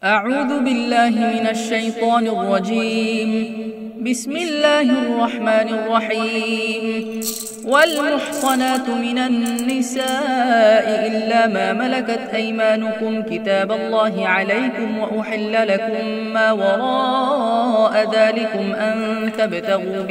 أعوذ بالله من الشيطان الرجيم. بسم الله الرحمن الرحيم. والمحصنات من النساء إلا ما ملكت أيمانكم كتاب الله عليكم وأحل لكم ما وراء ذلكم أن تبتغوا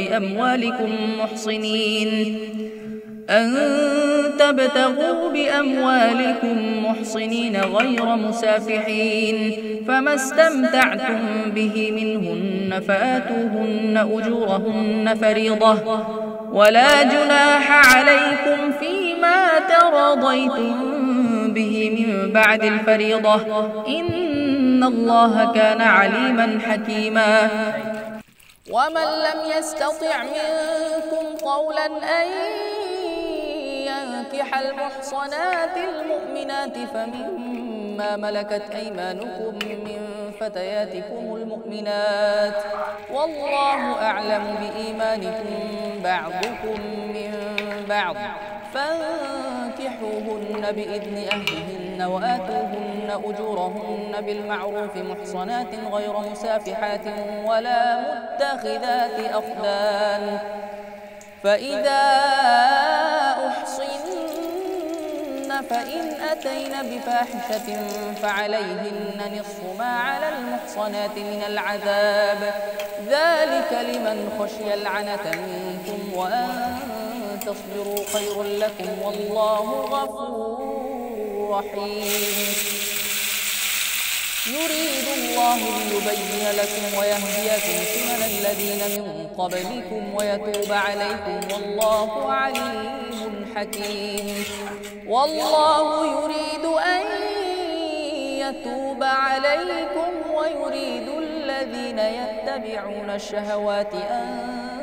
بأموالكم محصنين غير مسافحين، فما استمتعتم به منهن فآتوهن أجورهن فريضة، ولا جناح عليكم فيما تراضيتم به من بعد الفريضة، إن الله كان عليما حكيما. ومن لم يستطع منكم قولا أن ينكح المحصنات المؤمنات فمما ملكت أيمانكم من فتياتكم المؤمنات، والله أعلم بإيمانكم بعضكم من بعض، فانكحوهن بإذن أهلهن وآتوهن أجورهن بالمعروف محصنات غير مسافحات ولا متخذات أخدان، فإذا أحصن فإن أتين بفاحشة فعليهن نصف ما على المحصنات من العذاب، ذلك لمن خشي العنة منكم، وأن تصبروا خير لكم، والله غفور رحيم. يريد الله ليبين لكم ويهديكم سنن الذين من قبلكم ويتوب عليكم، والله عليم حكيم. والله يريد أن يتوب عليكم ويريد الذين يتبعون الشهوات أن